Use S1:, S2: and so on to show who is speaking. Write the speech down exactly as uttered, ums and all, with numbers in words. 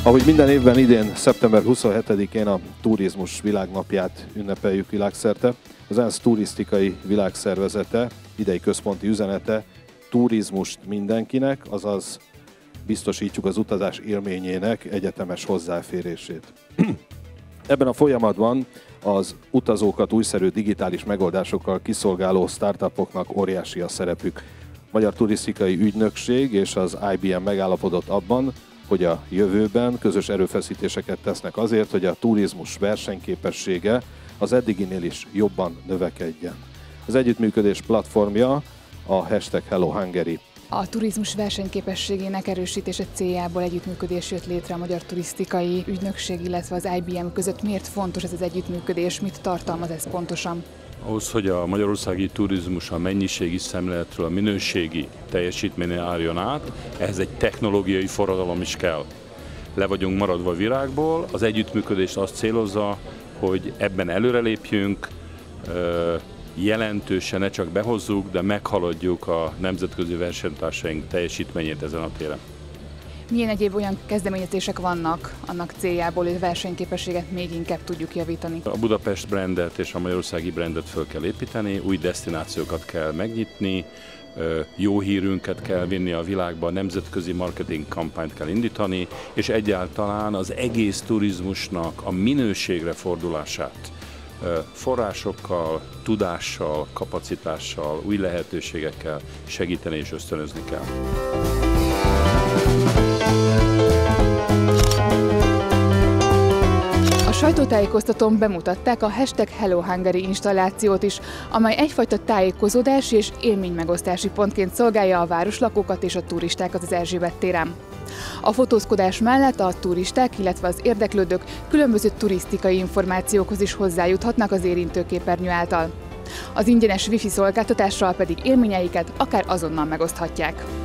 S1: Ahogy minden évben, idén szeptember huszonhetedikén a turizmus világnapját ünnepeljük világszerte. Az ENSZ turisztikai világszervezete idei központi üzenete: turizmust mindenkinek, azaz biztosítjuk az utazás élményének egyetemes hozzáférését. Ebben a folyamatban az utazókat újszerű digitális megoldásokkal kiszolgáló startupoknak óriási a szerepük. A Magyar Turisztikai Ügynökség és az I B M megállapodott abban, hogy a jövőben közös erőfeszítéseket tesznek azért, hogy a turizmus versenyképessége az eddiginél is jobban növekedjen. Az együttműködés platformja a hashtag Hello Hungary.
S2: A turizmus versenyképességének erősítése céljából együttműködés jött létre a Magyar Turisztikai Ügynökség, illetve az I B M között. Miért fontos ez az együttműködés, mit tartalmaz ez pontosan?
S3: Ahhoz, hogy a magyarországi turizmus a mennyiségi szemléletről a minőségi teljesítményre álljon át, ehhez egy technológiai forradalom is kell. Le vagyunk maradva a virágból, az együttműködés azt célozza, hogy ebben előrelépjünk, jelentősen ne csak behozzuk, de meghaladjuk a nemzetközi versenytársaink teljesítményét ezen a téren.
S2: Milyen egyéb olyan kezdeményezések vannak annak céljából, hogy a versenyképességet még inkább tudjuk javítani?
S3: A Budapest brandet és a magyarországi brandet föl kell építeni, új desztinációkat kell megnyitni, jó hírünket kell vinni a világba, nemzetközi marketing kampányt kell indítani, és egyáltalán az egész turizmusnak a minőségre fordulását forrásokkal, tudással, kapacitással, új lehetőségekkel segíteni és ösztönözni kell.
S2: A sajtótájékoztatón bemutatták a hashtag Hello Hungary installációt is, amely egyfajta tájékozódási és élménymegosztási pontként szolgálja a városlakókat és a turistákat az Erzsébet téren. A fotózkodás mellett a turisták, illetve az érdeklődők különböző turisztikai információkhoz is hozzájuthatnak az érintőképernyő által. Az ingyenes wifi szolgáltatással pedig élményeiket akár azonnal megoszthatják.